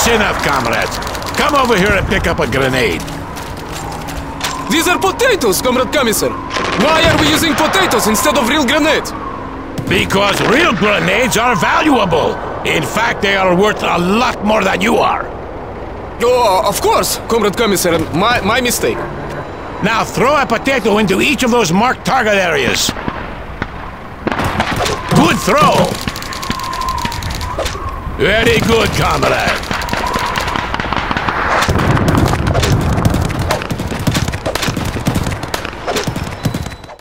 enough, comrades. Come over here and pick up a grenade. These are potatoes, Comrade Commissar. Why are we using potatoes instead of real grenades? Because real grenades are valuable. In fact, they are worth a lot more than you are. Oh, of course, Comrade Commissar. My mistake. Now throw a potato into each of those marked target areas. Good throw. Very good, comrade.